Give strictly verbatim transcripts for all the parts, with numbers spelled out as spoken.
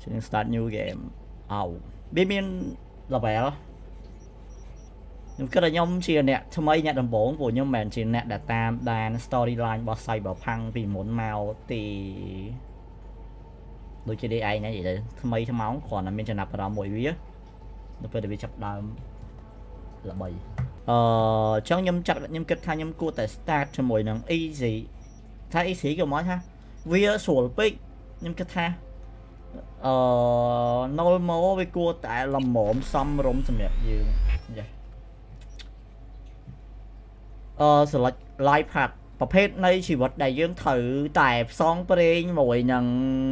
start new game អោវាមាន level ខ្ញុំគិតថាខ្ញុំជាអ្នកថ្មីអ្នកដំបូងព្រោះខ្ញុំមិនមែនជាអ្នកដែលតាមដាន storyline របស់ Cyberpunk ពីមុនមកទីដូចជា ឯងហ្នឹងនិយាយទៅថ្មីថ្មោងគ្រាន់តែមានចំណាប់អារម្មណ៍មួយវានៅពេលដែលវាចាប់ដើមល្បីអឺចង់ខ្ញុំចាក់ខ្ញុំគិតថាខ្ញុំគួរតែ start ជាមួយនឹង easy ថា easy ក៏មកថាវាស្រួលពេកខ្ញុំគិតថាអឺ normal វាគួរតែល្មមសមរម្យសម្រាប់យើងចាអឺ select life path ប្រភេទនៃជីវិតដែលយើងត្រូវតែផ្សងព្រេងមួយនឹង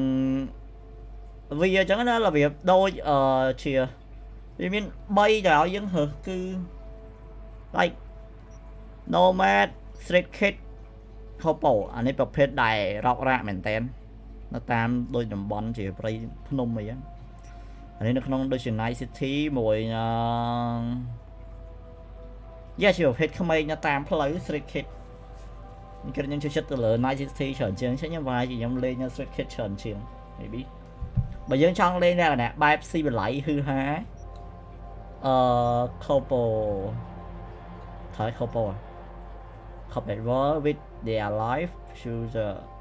វាអញ្ចឹងណារបៀបដូចអឺជាវាមានបីដែលឲ្យយើងរើសគឺ like nomad street kid couple អានេះប្រភេទដែលរករាក់មែនតើនៅតាមដូចតំបន់ជាព្រៃភ្នំអីហ្នឹងអានេះនៅក្នុងដូចជា night city មួយអឺយ៉ាជាប្រភេទក្មេងនៅតាមផ្លូវ street kid ខ្ញុំខ្ញុំចូលចិត្តទៅលើ night city ច្រើនជាងខ្ញុំវាយខ្ញុំលេងនៅ street kid ច្រើនជាង maybe បើយើងចង់លេងលក្ខណៈបែបស៊ីវិល័យហឺហាអឺ couple ថៃ couple couple with their life choose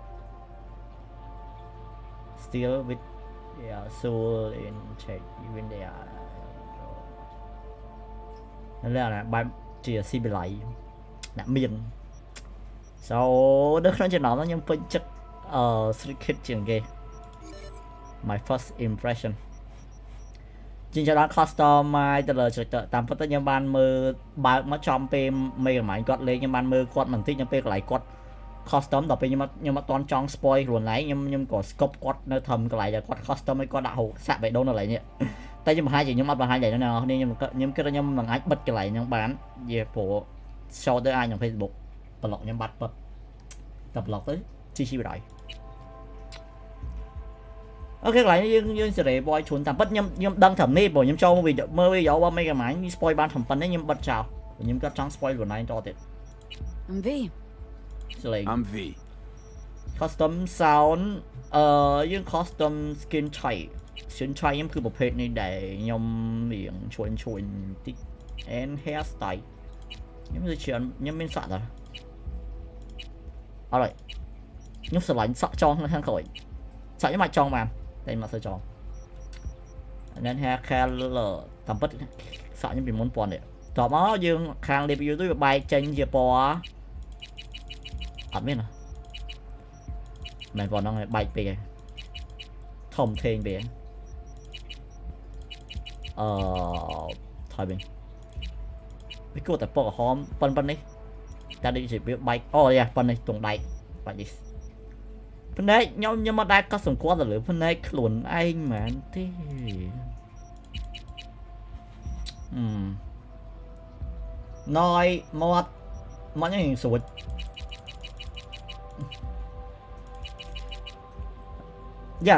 still with their soul in check even they are นั่นแหละបែបជាស៊ីវិល័យអ្នកមាន so នៅក្នុងចំណោមខ្ញុំពេញចិត្តអឺ street kid ជាងគេ my first impression ជាច្រើន custom មកទៅលើ character តាមពិតទៅខ្ញុំបានមើលបើកមកចំពេលមេកំាញ់គាត់លេងខ្ញុំបានមើលគាត់បន្តិចនៅពេលកន្លែងគាត់ custom ដល់ពេលខ្ញុំខ្ញុំអត់តន់ចង់ spoil ខ្លួនឯងខ្ញុំខ្ញុំក៏ scope គាត់នៅធំកន្លែងដែលគាត់ custom ឲ្យគាត់ដាក់ហូបសាក់បេះដូងនៅកន្លែងនេះតែខ្ញុំបង្ហាញខ្ញុំអត់បង្ហាញដែរអ្នកនរគ្នាខ្ញុំខ្ញុំគិតថាខ្ញុំមិនអាចបិទកន្លែងហ្នឹងបាននិយាយព្រោះ show ទៅអាចក្នុង Facebook ប្លុកខ្ញុំបាត់ពឹបតែប្លុកទៅជីជីបដ អូខេកន្លែងយើងយើងសេរីបយជូនតាមពិតខ្ញុំខ្ញុំដឹងត្រឹមនេះព្រោះខ្ញុំចូលមកវីដេអូមើលវីដេអូរបស់មេកាម៉ាញមាន spoil បានត្រឹមប៉ុណ្ណេះខ្ញុំបិទចោលខ្ញុំគាត់ចង់ spoil ខ្លួនឯងតទៀត I'm V សលេង I'm V custom sound អឺយើង custom skin type skin type ខ្ញុំគឺប្រភេទនេះដែលខ្ញុំរៀងឈួនឈួនតិច and hair style ខ្ញុំទៅច្រើនខ្ញុំមានសក់ដែរអរ៉ៃខ្ញុំស្រឡាញ់សក់ចងនៅខាងក្រោយសក់ខ្ញុំអាចចងបានតែមកធ្វើចង and then hair color តាមពិតសក់ខ្ញុំពីមុនពណ៌នេះតបមកយើងខាង review ទៅវាបែកចេញជាពណ៌អត់មានហ៎មិនពណ៌ហ្នឹងបែកពេកហើយធំធេងពេកអឺថយវិញវាគួរតែពណ៌ក្រហមប៉ុនប៉ុននេះតែដូចជាវាបែកអូយ៉ាប៉ុននេះទងដែកបែកនេះភ្នែកខ្ញុំខ្ញុំមកដែរក៏សង្កត់ទៅលើភ្នែកខ្លួនឯងមែនទេអឺណយមាត់មាត់នេះស្រួចយ៉ា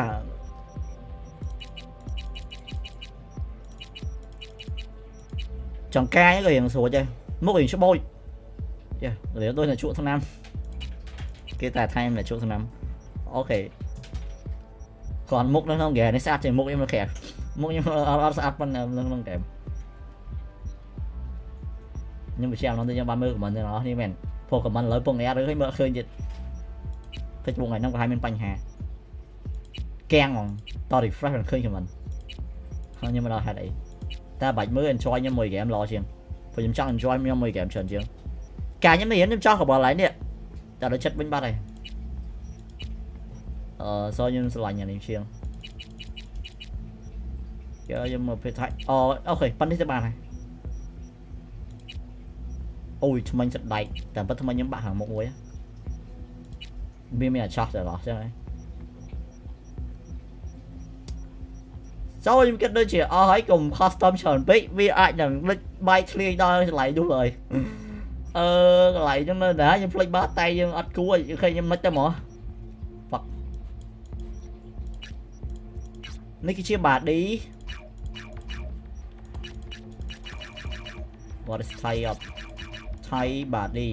ចង្កាយក៏រៀងស្រួចដែរមុខរៀងច្បូចយ៉ារៀងដូចតែជក់ថ្នាំគេតែថែមតែជក់ថ្នាំអូខេcònមុខនៅក្នុងហ្គេមនេះស្អាតជាងមុខខ្ញុំនៅក្រៅមុខខ្ញុំអត់ស្អាតប៉ុណ្ណានៅក្នុងហ្គេមខ្ញុំបញ្ជាក់ម្ដងទៅខ្ញុំបានមើលខមមិនទាំងអស់នេះមែនព្រោះខមមិនឥឡូវពងអែតឬឲ្យមើលឃើញទៀត Facebook ថ្ងៃហ្នឹងប្រហែលមានបញ្ហាកៀងហ្មងត refresh មិនឃើញខមមិនហើយខ្ញុំមិនដឹងហេតុអីតែបាច់មើល enjoy ខ្ញុំមួយហ្គេមល្អជាងព្រោះខ្ញុំចង់ enjoy ខ្ញុំមួយហ្គេមច្រើនជាងការខ្ញុំនេះខ្ញុំចង់កបល់ឡើងនេះតែដល់ចិត្តវិញបាត់ហើយអឺសោខ្ញុំស្រឡាញ់អានេះជាងយកខ្ញុំមកពេលថៃអូអូខេប៉ុណ្្នេះទៅបានហើយអូយថ្មិញចិត្តដែកតែប៉ុន្តែថ្មិញខ្ញុំបាក់ខាងមុខមួយវាមានអាចោះតែឡោះចឹងហើយចូលខ្ញុំគិតដូចជាអស់ហើយកុំ custom ច្រើនពេកវាអាចនឹងលេចបាយធ្លាយដល់កន្លែងនោះហើយអឺកន្លែងហ្នឹងនៅណាខ្ញុំភ្លេចបាត់តែយើងអត់គួរឃើញខ្ញុំមិនទៅហ្មងនេះគឺជា body what is type of Thai body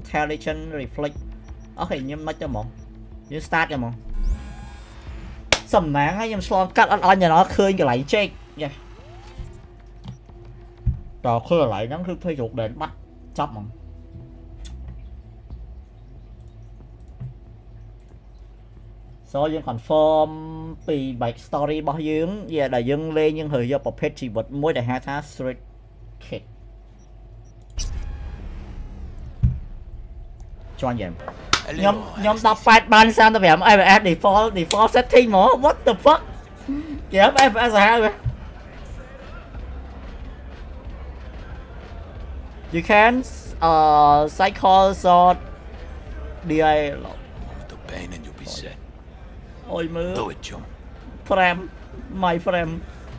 intelligent reflect អូខេខ្ញុំមិនទៅហ្មងយើង start ហ្មង sầm nắng hay nhầm slon cắt ăn ăn nhà nó khơi cái lại chết nha trò khơi lại nó cứ thuê chuột đến bắt chấp mà so dương confirmពី back story របស់យើងវាដែលយើងលេងយើងរើយកប្រភេទជីវិតមួយដែលហៅថា street kid ជន់យ៉ាងខ្ញុំខ្ញុំដប់แปดបានសាមสิบห้า เอฟ พี เอสdefault default setting ហ្មង what the fuck គេ เอฟ พี เอส សាហាវ you can uh cycle short dialogue the pain and you'll be set អុយមើល do it chum frame my frame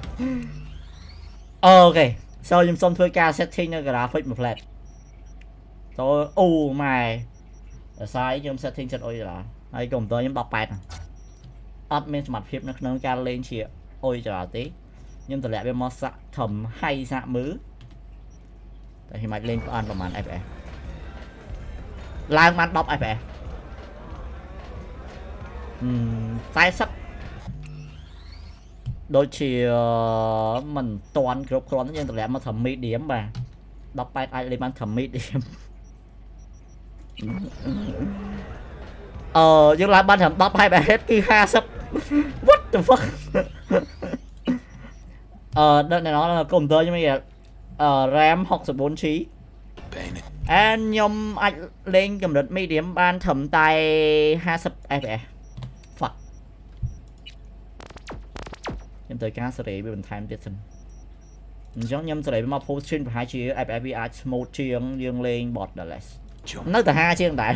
អូខេ so ខ្ញុំសុំធ្វើការ setting នៅ graphic មួយ flat so អូម៉ែតែស្អីខ្ញុំ setting ចិត្តអុយដល់ហើយកុំព្យូទ័រខ្ញុំដប់แปดអត់មានសមត្ថភាពនៅក្នុងការលេងជាអុយច្រើនទេខ្ញុំតម្លាក់វាមកសាក់ធំហៃសាក់មើលតែខ្ញុំអាចលេងប្រអន់ប្រហែល เอฟ พี เอส ឡើងបាន10 เอฟ พี เอส អឺ40ដូចជាមិនតាន់គ្រប់គ្រាន់យើងតម្លាក់មកធ្វើ medium បាទដប់แปดអាចលេងបានធ្វើ medium អឺយើងឡើងបានត្រឹម10 เอฟ พี เอส គឺห้าสิบ what the fuck អឺដល់ណែនោះកុំព្យូទ័រខ្ញុំមានអឺ RAM หกสิบสี่ จี and ខ្ញុំអាចលេងកម្រិត medium បានត្រឹមតែห้าสิบ เอฟ พี เอส fuck ខ្ញុំត្រូវការសេរីវាបន្ថែមទៀតសិនអញ្ចឹងខ្ញុំសេរីមក post screen ប្រហែលជា เอฟ พี เอส វាអាច smooth ជាងយើងលេង borderless នៅតែห้าជាងដែរ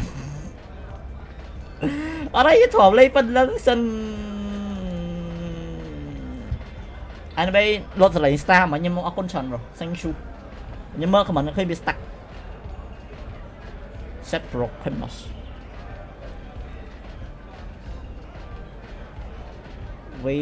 អត់ឲ្យធំលេងប៉ុណ្្នឹងសិនអានបីលត់សលេង star មកខ្ញុំមកអរគុណច្រើនបង thank you ខ្ញុំមើល comment ឃើញវា stack set brokenness វី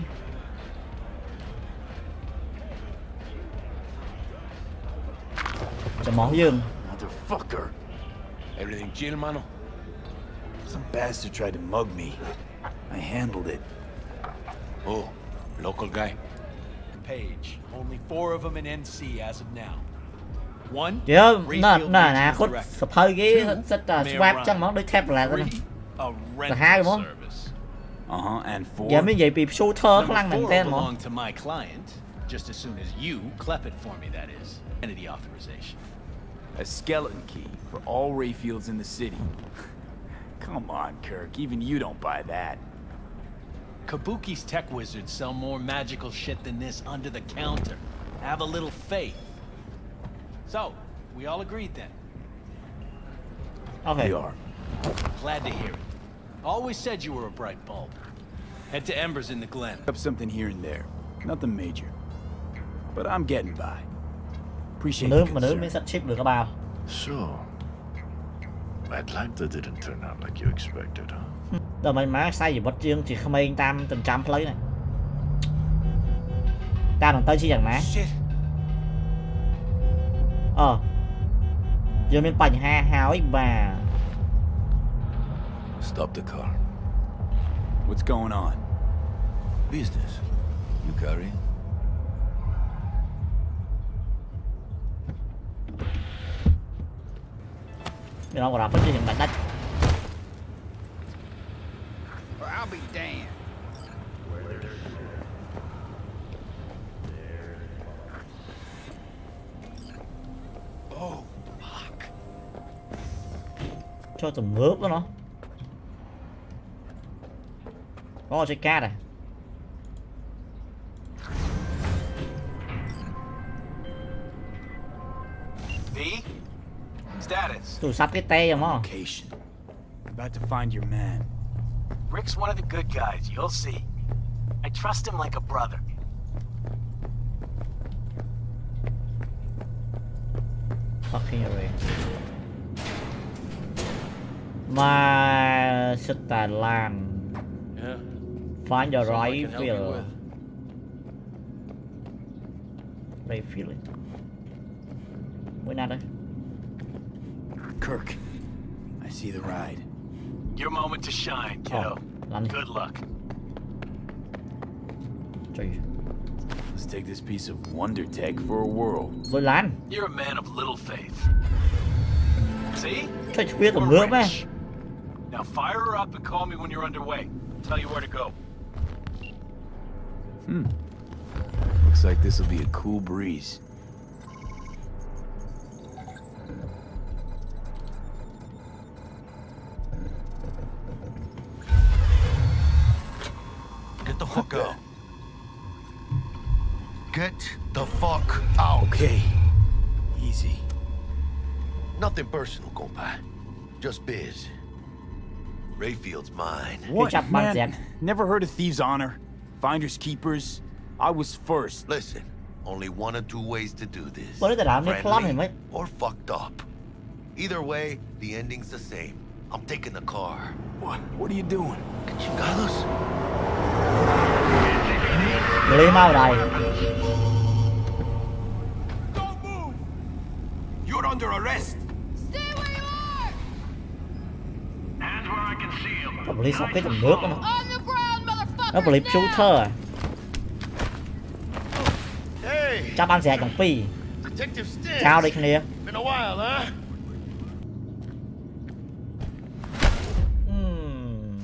ចាំមកយើង motherfucker everything chill mano some bastard tried to mug me I handled it oh local guy Page only four of them in N C as of now one យើណាណាណាគាត់សភៅគេសិតតែ swap ចឹងហ្មងដូច tablet ហ្នឹងសាហាវហ្មង uh-huh and four យ៉ាមាននិយាយពី shooter ខ្លាំងមែនតើហ្មង belong to my client just as soon as you clep it for me that is entity authorization a skeleton key for all Rayfields in the city come on Kirk even you don't buy that Kabuki's tech wizards sell more magical shit than this under the counter have a little faith so we all agreed then okay we are glad to hear it always said you were a bright bulb head to Embers in the Glen up something here and there nothing major but I'm getting by appreciate the concern so Atlanta didn't turn out like you expected huh ដល់មិនមកខ្សែជីវិតយើងជាក្មេងតាមចិញ្ចាំផ្លូវនេះតាមទៅជាយ៉ាងណាអូយើងមានបញ្ហាហើយបាទ stop the car what's going on business you carry mình không có làm cái gì hiện đất I'll be damned. oh fuck cho tầm nước đó nó có chơi cát à V status tôi sắp cái tay không location about to find your man Rick's one of the good guys, you'll see. I trust him like a brother. Fucking away. My sister land. yeah Find the Someone right can help you feel. with. Right feeling. Where not? Kirk I see the ride Your moment to shine, kiddo. Oh, Good luck. Let's take this piece of wonder tech for a whirl. Với lán. You're a man of little faith. See? Cho biết tầm We're nước mà. rich. Now fire her up and call me when you're underway. Tell you where to go. Hmm. Looks like this will be a cool breeze. Get the fuck out. Get the fuck out. Okay. Easy. Nothing personal, compa. Just biz. Rayfield's mine. What, chap man man? dẹt. Never heard of thieves' honor? Finders keepers? I was first. Listen, only one or two ways to do this. Bữa giờ làm đi lắm thì mới. Or fucked up. Either way, the ending's the same. I'm taking the car. What? What are you doing? Que chingados? Người đi mau đây. Don't move! You're under arrest. Stay where you are! Hands where I can see him. Nó beli xong cái tầm nước đó. On the ground, motherfucker! Nó beli shooter à. Hey, Chắc ăn rẻ chẳng phi. Detective Stintz. Chào đi khán giả. Been a while, huh? Hmm.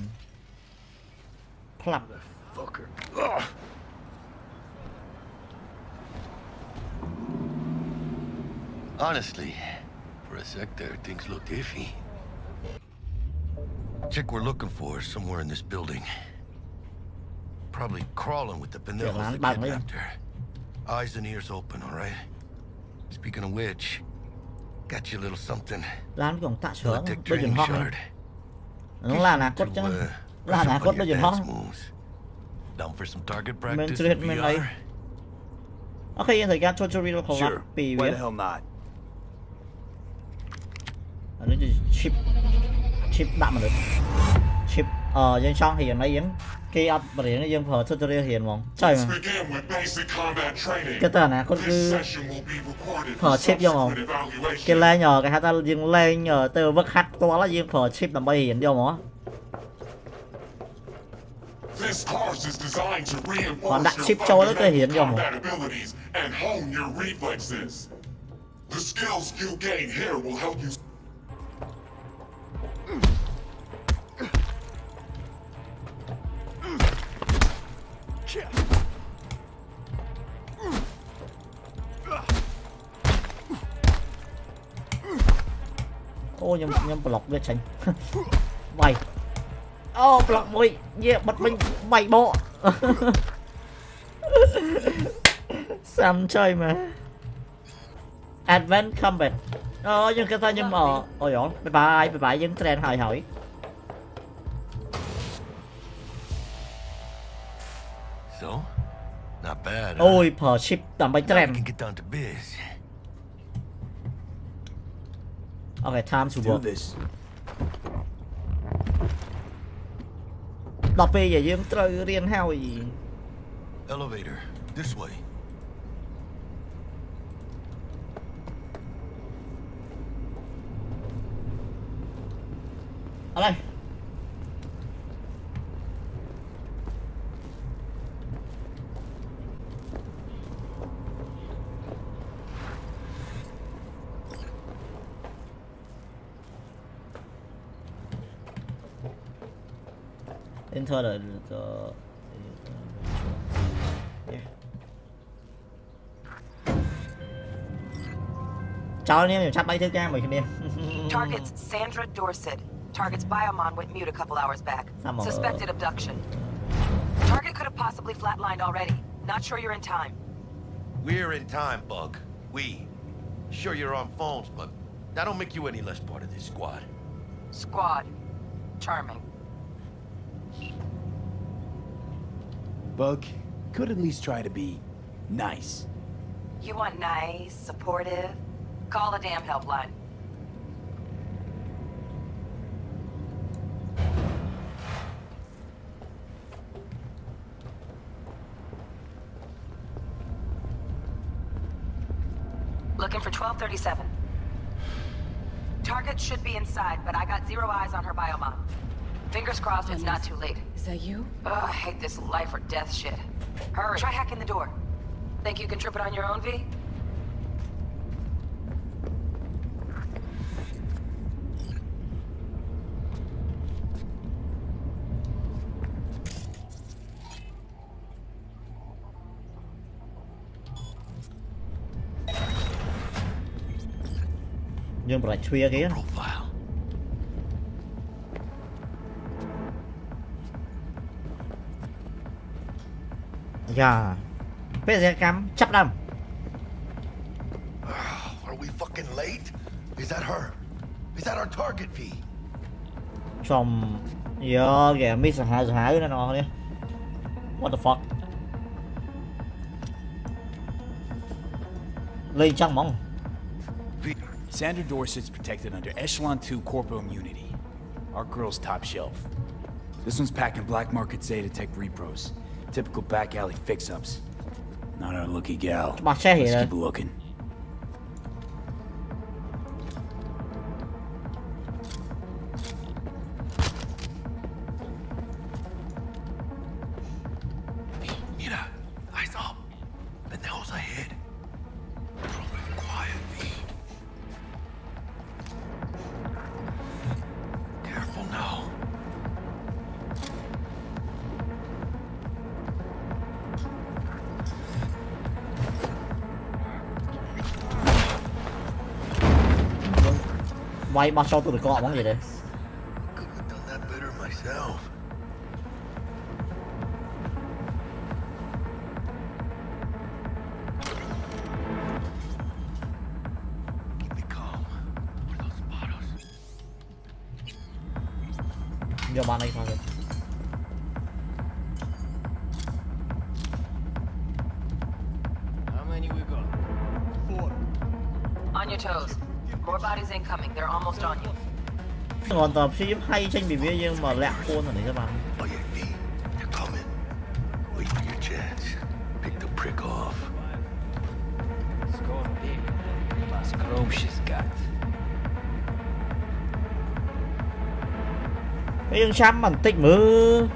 Plop. Fucker. Ugh. Honestly, for a sec there, things looked iffy. Chick we're looking for is somewhere in this building. Probably crawling with the Pinellas that bạn ấy. kidnapped her. Eyes and ears open, all right? Speaking of which, got you a little something. Lan còn tạ sướng. Electric Đôi dùm training hot shard. này. Nó là nà cốt chứ. To, uh, Là brush nà up cốt on đôi your dùm hot. dance moves. Down for some target Mình practice chưa in hết mình V đây. R? Ok, thời gian cho Chori nó không lắm. Sure. Vì Why biết. the hell not? Nó chỉ chip. Chip đạm mà được. Chip. Ờ, dân xong hiện nay dân. Khi ập bởi nó dân phở tutorial hiện mong. Trời mà. Cái tờ này con cứ phở chip vô mong. Cái lên nhờ cái hai ta dừng lên nhờ từ vất hắc to là dừng phở chip nằm bay hiện vô mong. Còn đặt chip cho nó cái hiện vô mong. The skills you gain here will help you. Ô nhầm nhầm block với chanh. Mày. Ô block mày. Yeah, bật mình mày bộ. Sam chơi mà. Advanced combat. Ờ nhưng cái ta nhưng mà ôi dồi, bye bye bye bye dân trend hỏi hỏi. So, not bad. huh? Ôi phở chip tầm bánh Now we trend. can get down to biz. Okay, time to Do work. this. Đọc về giờ dân trời riêng hao gì. Elevator, this way. Ở đây. Enter the, the yeah. Chào anh em, mình chat bay thứ ca mời anh em. Target's Sandra Dorset. Target's biomon went mute a couple hours back. Sama. Suspected abduction. Target could have possibly flatlined already. Not sure you're in time. We're in time, Bug. We. Sure you're on phones, but that don't make you any less part of this squad. Squad. Charming. Bug, could at least try to be nice. You want nice, supportive? Call a damn helpline. Looking for twelve thirty-seven. Target should be inside, but I got zero eyes on her biomon. Fingers crossed it's not too late. Is that you? Oh, I hate this life or death shit. Hurry. Try hacking the door. Think you can trip it on your own, V? Nhưng mà lại khuya kia. Yeah. Bây giờ cắm chấp đâm. Are we fucking late? Is that her? Is that our target, V? Trong giờ kìa miss hả hả nó nó đi. What the fuck? Lên trong mong. Sandra Dorset's protected under Echelon two Corpo Immunity. Our girl's top shelf. This one's packing black market Zetatech repros. Typical back alley fix-ups. Not our lucky gal. Let's keep looking. Mira, eyes up. Pendejos ahead. Quiet, V. Careful now. Quay bao sau tôi được có bóng gì đây? Could have done that better myself. Keep me calm. What are those bottles? Giờ bạn này sao rồi? How many we got? Four. On your toes. More bodies incoming. They're almost on you. Còn tập phim hay tranh bị bia nhưng mà lẹ khuôn rồi này các bạn. Oh yeah, V. They're coming. Wait for your chance. Pick the prick off. Score big. Más chrome she's got. Cái dương chăm bằng tích mưa.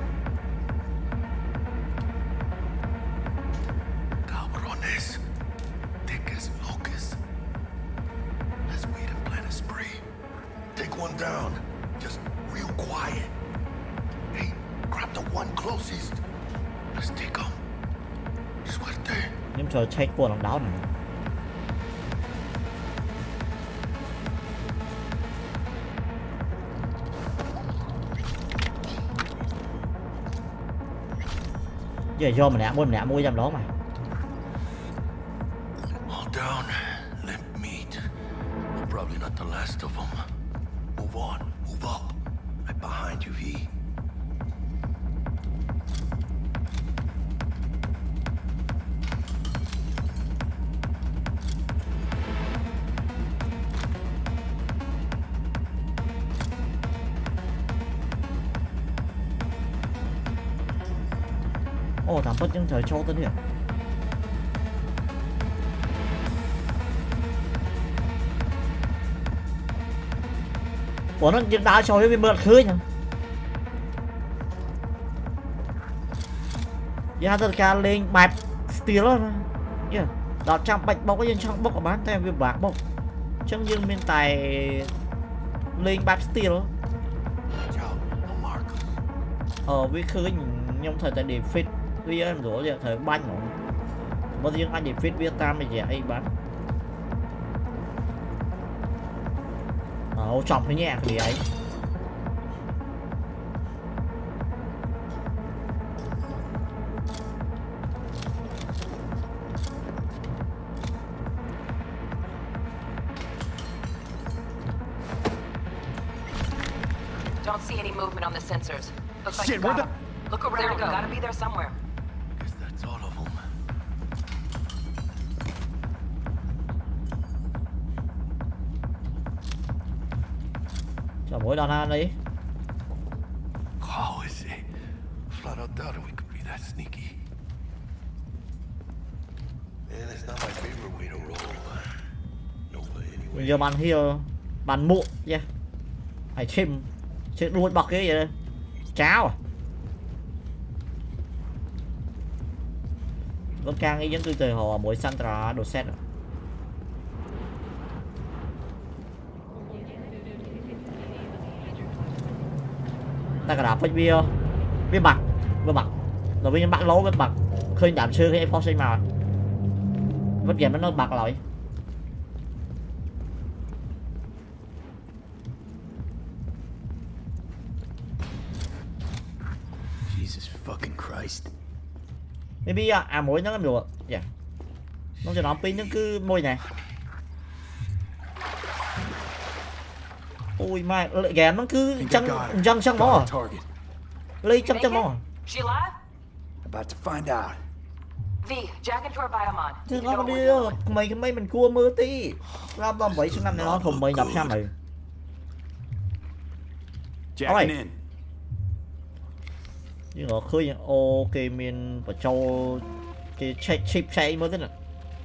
Cabrones. Thick as locusts. Let's wait and plan a spree. Take one down. Just real quiet. Hey, grab the one closest. Let's take him. Suerte. Nhưng trời chạy cuộn lòng đáo này. Giờ do mình nã mua mình nã mua giam đó mà. All down, limp meat. We're probably not the last of them. Move on, move up. I'm behind you, V. Ồ, thằng bất những thời cho tới điểm. Ủa nó đá cho với mượn khơi nhỉ? Giờ tất cả lên bài steel đó. Yeah. Đó trong bạch bốc cái trong bốc của bán tay việc bạc bốc. Trong dương bên tài lên bài steel đó. Ờ với khơi nhông thời tại để fit vì em rủ giờ thời banh nó. Mà riêng anh để fit Việt Nam thì dễ bán. Ờ trọng cái nhẹ thì ấy. Don't see any movement on the sensors. Looks like Shit, you got where the- them. Look around. There we go. Gotta be there somewhere. Guess that's all of them. Cho mỗi đòn ăn đi. How is it? Flat out doubted we could be that sneaky. Man, it's not my favorite way to roll. No way anyway. Bây giờ bạn here bạn muộn nha. Phải chim chết đuôi bọc cái gì đây. Cháo à? vẫn càng nghĩ những từ từ họ mỗi Sandra đồ set ta cả đạp với bia bia bạc bia bạc rồi bây giờ bạn lố với bạc khơi giảm sư cái force mà vẫn game nó bạc lại Jesus fucking Christ. maybe à, à mỗi nó làm được dạ nó cho nó pin nó cứ môi này ôi mai game nó cứ chân chân chân mỏ lấy chân chân mỏ She alive? About to find out. V, jack into her biomon. chứ You know nó what đi we're doing. mày cái mấy mình cua mưa tí ra bom bảy số năm này nó thùng mày đập sao mày Jacking in. nhưng mà khơi ok mình phải cho cái check chip chạy mới thế nào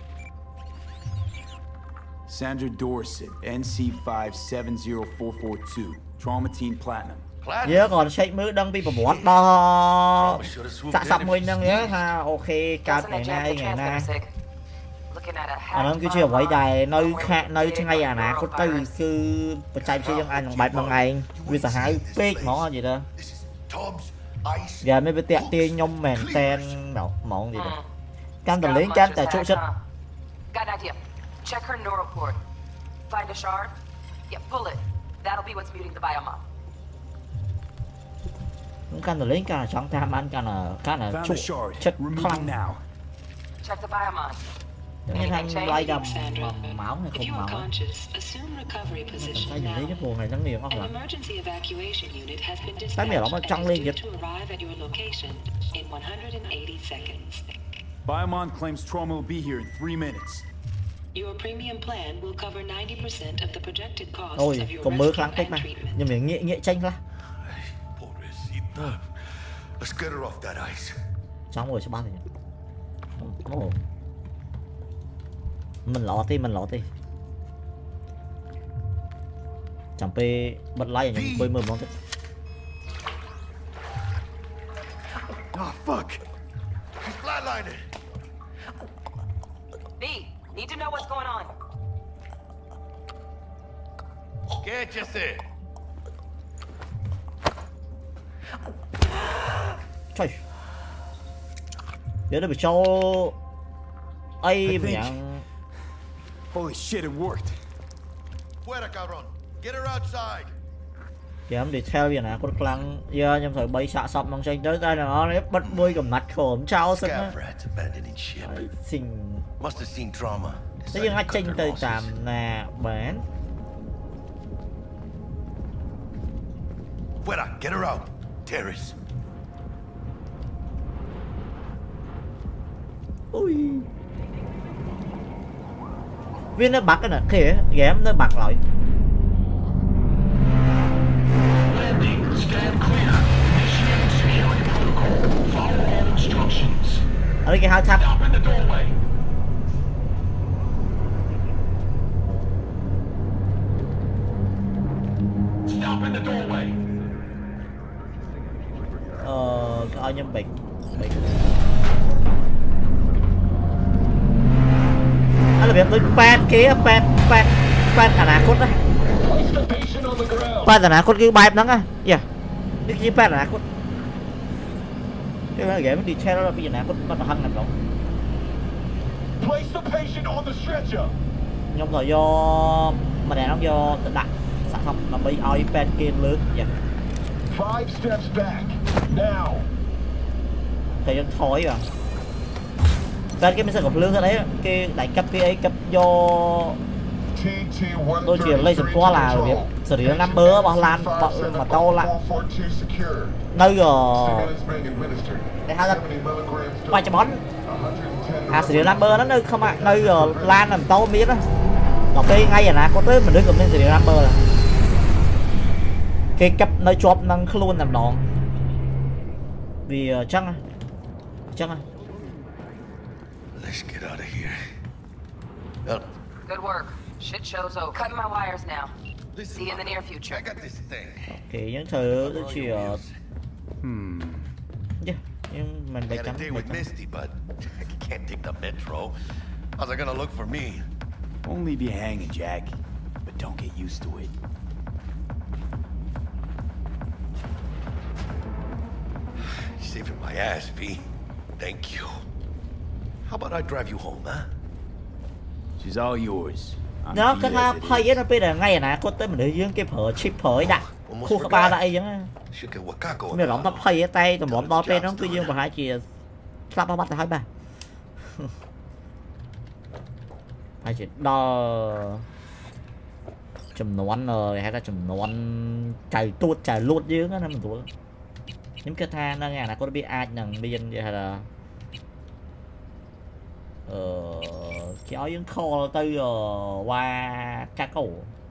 Sandra Dorset, N C five seven zero four four two, Traumatine Platinum. nhớ còn check mới đăng bị bọt đó sạ sập môi nâng nhớ ha ok card Doesn't ngày that nay jam ngày the na transmitter sig? Looking at a à nó cứ half chưa quay biomon, đài nơi away khác from nơi big ngay à nè có từ neurovirus. cứ bật chạy chơi dân anh bằng bạch bằng ngày vì sao hai big món gì đó giờ mới bị tẹt tia nhông mèn ten đâu món gì đó cam tầm lính cam tại chỗ chất Got an idea. Check her neural port. Find a shard. Yeah, pull it. That'll be what's muting the biomon. cam tầm lính cam là trắng tham ăn cam là cam là Found trụ the shard. chất Remove khăn it now. Check the biomon. như thằng lai đầm Sandra, máu này if không you are máu conscious, assume recovery sao position nhìn thấy now. cái buồn này nó nhiều không An là emergency evacuation unit has been Cái mẹ nó dispatched mà and trăng is lên due kìa. to arrive at your location in one hundred eighty seconds. Biomon claims trauma will be here in three minutes. Your premium plan will cover ninety percent of the projected costs ôi of your còn mơ rescue kháng tích and mà treatment. nhưng mình nghĩa nghĩa tranh ra Pobrecita. Let's get her off that ice. xong rồi sẽ bắt thì oh. mình lọ tí mình lọ tí chẳng pe bật like nhưng quên mơ món tích Oh, fuck. He's flatlining. B, need to know what's going on. Quéchese. trời để nó bị cho ai mà nhận Holy shit, it worked. Fuera, cabrón. Get her outside. giảm đi theo vậy nè có được lăng giờ nhưng thời bay xạ sọc bằng tranh tới đây là nó bắt bơi cầm nát khổm trao sức á Scav rats abandoning ship. xin Must have seen trauma. thế nhưng ai tranh tới tạm nè bán Fuera, get her out. Terrace. ui viên nó bạc cái nè kìa ghém nó bạc lại Landing. Stand clear. Initiate security protocol. Follow all instructions. ở đây cái hao tháp Stop in the doorway. Stop in the doorway. ờ coi như bệnh bệnh anh là việc tôi pan kia pan pan pan ở nào cốt đó Place the patient on the ground. pan ở nào cốt cái bài đó á yeah cái gì pan ở nào cốt cái này game đi theo đó bây giờ nào cốt nó hăng làm đâu Place the patient on the stretcher. nhưng mà do mà đàn ông do tự đặt sản phẩm là bị oi pan kia lớn yeah Five steps back. Now. thời gian thối à pan cái mình sẽ gặp lương ở đấy cái đánh cấp cái ấy cấp do T T one tôi chỉ lấy được qua là việc xử lý năm bữa bao lan mà to lại nơi rồi để hai ba trăm bón à xử lý năm bữa nó nơi không ạ nơi rồi lan làm to biết đó còn cây ngay à nè có tới mình đứng cầm lên xử lý năm bữa là cái cấp nơi chộp năng luôn làm đòn vì chắc à chắc à Let's get out of here. Uh, Good work. Shit show's over. Cutting my wires now. See you in the near future. I got this thing. ok những thứ tôi chỉ ở Hmm. yeah, nhưng mình I phải had a trắng day phải with trắng Misty, but can't take the metro. How's it gonna look for me? Won't leave you hanging, Jackie. But don't get used to it. Saving my ass, V. Thank you. How about I drive you home, huh? She's all yours. Nó cái nó hay nó bây giờ ngay nè có tới mình để dương cái phở chip phở ấy đã khu các ba lại chứ mình lỏng tóc hay ở tay tụi bọn to bên nó cứ dương và hai chị slap bắt hai ba hai chị đo chùm nón rồi hay là chùm nón chạy tuột chạy lột dương á mình tuột những cái than nó nghe là có biết ai nằng điên vậy hay là ờ kéo những kho từ qua cá cổ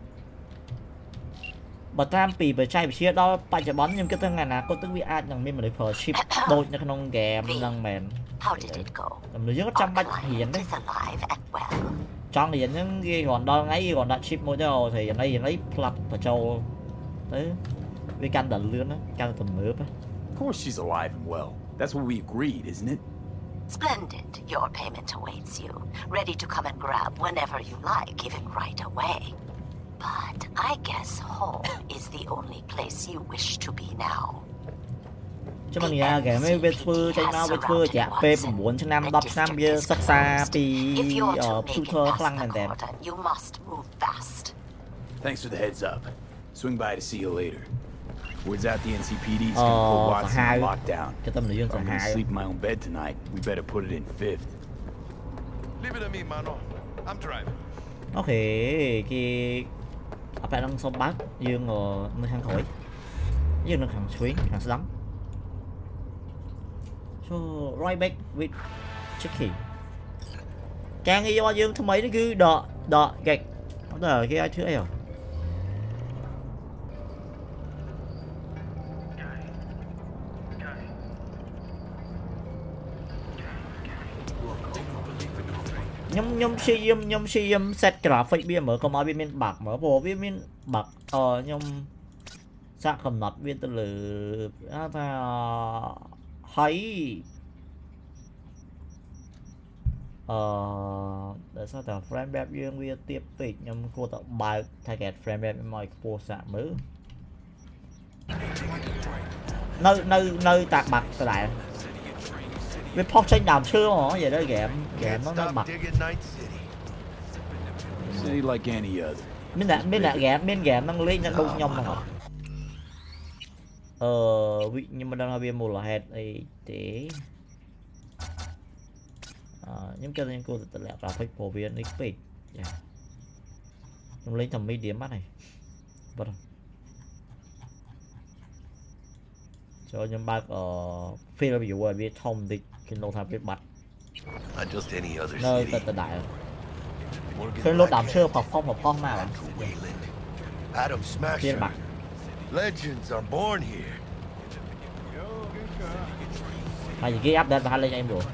bà tam pì bởi chai bởi chia đó bà chả bắn nhưng cái thằng này là có tức bị ai nằng mình mà để phở ship đôi nó không game nằng mềm làm được trăm bạch hiền đấy trong thì những cái còn đo ngay còn đặt ship mỗi đâu thì đây thì lấy plug và châu đấy với căn đần lươn á căn tầm nước á. Of course she's alive and well. That's what we agreed, isn't it? Splendid. Your payment awaits you, ready to come and grab whenever you like, even right away. But I guess home is the only place you wish to be now. Chứ mà nhà kể mấy vết phư trên nó vết phư chả P bốn trên năm đọc năm bia sắc xa pi ở shooter khăn này đẹp. Thanks for the heads up. Swing by to see you later. Word's out the N C P D's gonna put Watson on lockdown. I'm gonna sleep in my own bed tonight. We better put it in fifth. Leave it to me, mano. I'm driving. Ok, cái ở tại đang sông bát dương ở nơi hàng khỏi, dương nơi hàng xuyến, hàng sắm. So right back with Jackie. Càng nghĩ do dương thứ mấy nó cứ đọ đọ gạch, đó là cái ai thứ ấy rồi. nhóm nhóm si nhóm nhóm si nhóm set graphic bia mở có nói bên bạc mở bộ bên bạc ờ nhóm xác cầm nọt bên từ lử ta thấy ờ để sao ta frame rate riêng viên tiếp tục nhóm cô tạo bài thay kẹt frame rate bên mọi cô sạ mới nơi nơi nơi tạc bạc cái lại với pop tranh đàm xưa mà vậy đó game game nó nó bật bên đã bên đã game bên game năng lên năng đông nhom mà ờ vị nhưng mà đang là bên một là hết ấy thế những cái những cô tự lẹ là phải phổ biến ích page chúng lấy tầm mấy điểm mắt này vâng cho những bác ở phim ví dụ về biết thông thì cái lô tham biết bắt nơi tận đại cái lô đám xưa học phong học phong mà phiên bạc hay gì cái update và lên cho em rồi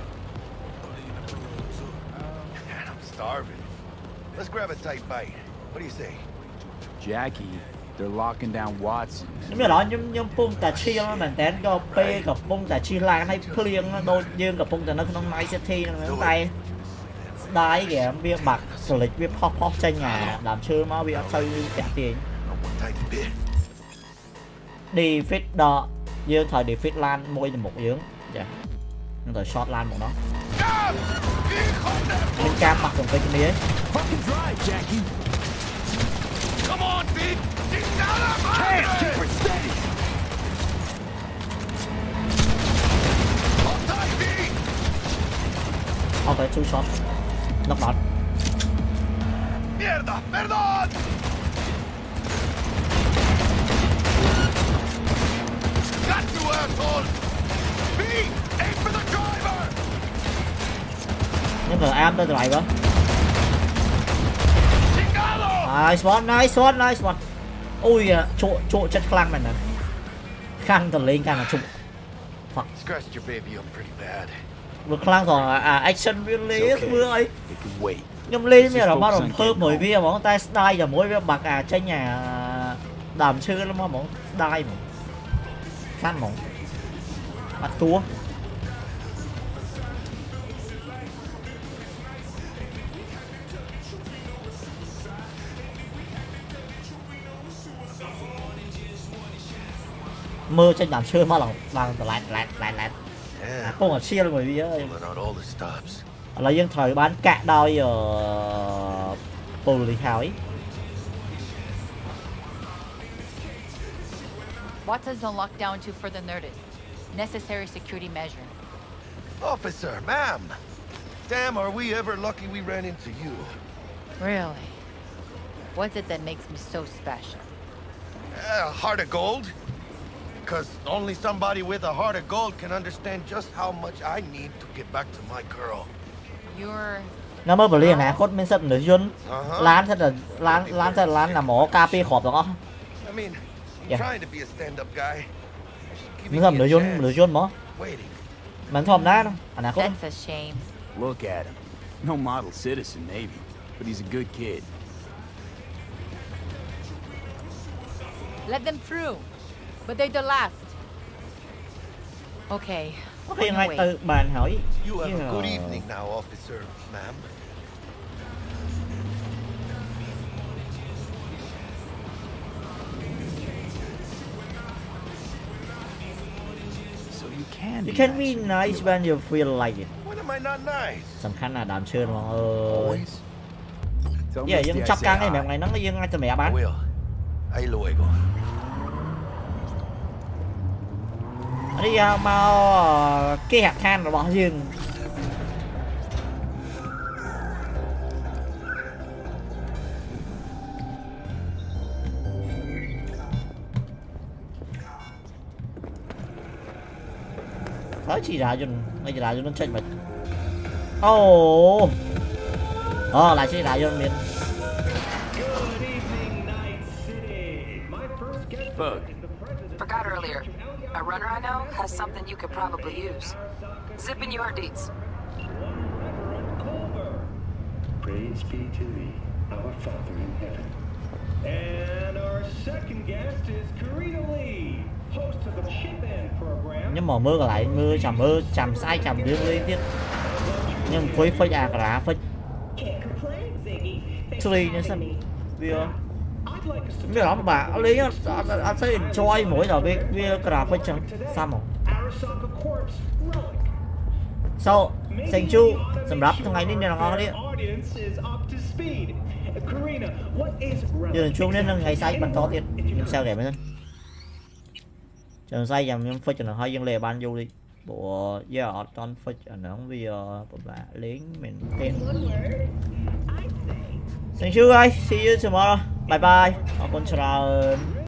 Jackie, they're locking down Watson. Nhưng mà đó nhưng nhưng phun tà chi nó mình tén cho p gặp phun tà chi lan hay clear nó đôi dương gặp phun tà nó không máy sẽ thi nó tay đái kìa viên bạc xử lịch viên pop pop tranh nhà làm chưa mà bị xây trả tiền đi fit đó dương thời đi fit lan môi một dưỡng dạ nhưng thời short lan một nó mình cam mặt còn cái kia Come on, Pete! Get down on my head! Keep her steady! Hold tight, Pete! Okay, two shot. Knock out. Mierda! Perdón! Got you, asshole! Pete! Aim for the driver! Nhưng mà am tới driver. Nice one, nice one, nice one. Ui, chỗ chỗ chất khăn này nè. Khăn tầm lên càng là chụp. Fuck. Vừa khăn rồi à action viên lý vừa ấy. Nhưng lên bây giờ bắt đầu thơm bởi vì bóng tay style và mỗi việc bạc à trên nhà đàm chưa lắm mà bóng style mà. Khăn bóng. Bắt tua. mơ trên đám chơi mà lòng đang lát lát lát lát không ở chia rồi vì ơi là dân thời bán cạn đôi ở police house. What does the lockdown to further notice? Necessary security measure. Officer, ma'am. Damn, are we ever lucky we ran into you. Really? What's it that makes me so special? A heart of gold? Because only somebody with a heart of gold can understand just how much I need to get back to my girl. You're... Nó mới bật liền nè, cốt mình sắp nửa dân Lán thật là, lán, lán thật là lán là mỏ cà phê khọp được không? I mean, I'm trying to be a stand-up guy. Mình sắp nửa dân, nửa dân mỏ Mình thòm ná đâu, anh à cốt. That's a shame. Look at him. No model citizen, maybe, but he's a good kid. Let them through. But they're the last. Okay. Có khi ngay từ bàn hỏi. You have a good evening now, officer, ma'am. So you can You can be nice when you feel like it. When am I not nice? สำคัญlà đàm chơi mà ơi. Tell Yeah, Misty dân I chắc say căng cái hi. mẹ này nó cái dân ngay từ mẹ bán. Will. Ahí luego. Đi mau cái hạt than rồi bỏ dương. Thôi chỉ ra dùn, ngay chỉ ra dùn nó chết mệt. Oh, oh lại chỉ ra dùn miền. Bug. Forgot earlier. A runner I know has something you could probably use. Zip in your deets. Praise be to thee, our Father in heaven. And our second guest is Karina Lee, host of the Chip In program. Nhưng mà mưa lại mưa chầm mưa chầm sai chầm đứa liên tiếp. Nhưng cuối phơi à cả phơi. Three nữa sao? Vì Biết lắm bà, anh lấy anh sẽ enjoy mỗi giờ với với cái phơi chẳng sao mà. So, thank you. สำหรับทั้งไงนี่เนี่ยน้องๆนี่เดี๋ยวช่วงนี้ไงไซส์มันtoទៀតខ្ញុំsao để mấy chân say dầm nhưng phơi cho nó hơi dân lề ban vô đi bộ giờ ở trong phơi cho nó không bây giờ bà liếng mình tên thank you guys, see you tomorrow, bye bye, con chào.